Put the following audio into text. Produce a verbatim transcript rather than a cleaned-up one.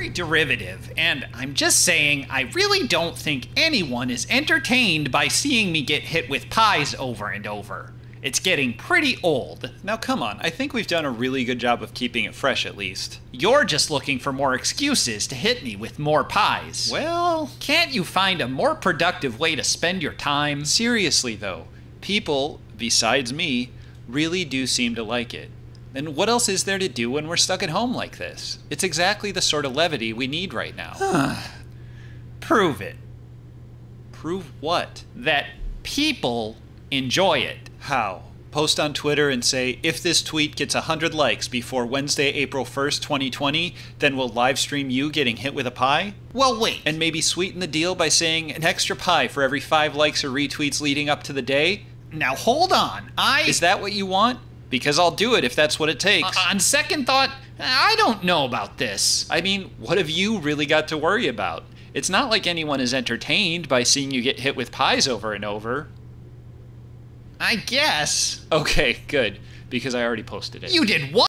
very derivative, and I'm just saying I really don't think anyone is entertained by seeing me get hit with pies over and over. It's getting pretty old. Now come on, I think we've done a really good job of keeping it fresh at least. You're just looking for more excuses to hit me with more pies. Well, can't you find a more productive way to spend your time? Seriously though, people, besides me, really do seem to like it. And what else is there to do when we're stuck at home like this? It's exactly the sort of levity we need right now. Prove it. Prove what? That people enjoy it. How? Post on Twitter and say, if this tweet gets one hundred likes before Wednesday, April first, twenty twenty, then we'll live stream you getting hit with a pie? Well, wait. And maybe sweeten the deal by saying an extra pie for every five likes or retweets leading up to the day? Now hold on, I... Is that what you want? Because I'll do it if that's what it takes. Uh, on second thought, I don't know about this. I mean, what have you really got to worry about? It's not like anyone is entertained by seeing you get hit with pies over and over. I guess. Okay, good, because I already posted it. You did what?